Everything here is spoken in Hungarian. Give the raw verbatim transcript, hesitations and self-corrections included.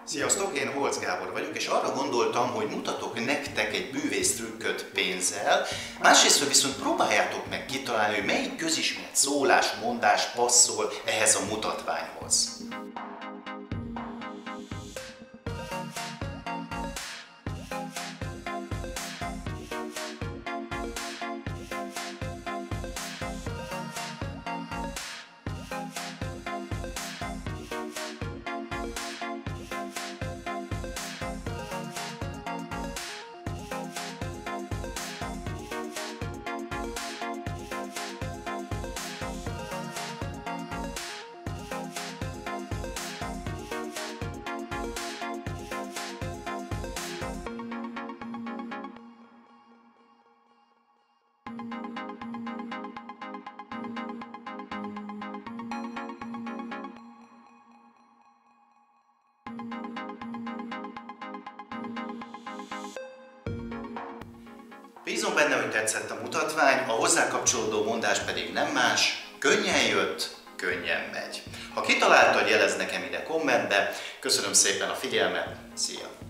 Sziasztok, én Holc Gábor vagyok, és arra gondoltam, hogy mutatok nektek egy bűvész trükköt pénzzel, másrészt viszont próbáljátok meg kitalálni, hogy melyik közismert szólás, mondás passzol ehhez a mutatványhoz. Bízom benne, hogy tetszett a mutatvány, a hozzá kapcsolódó mondás pedig nem más, könnyen jött, könnyen megy. Ha kitaláltad, jelezd nekem ide kommentbe, köszönöm szépen a figyelmet, szia!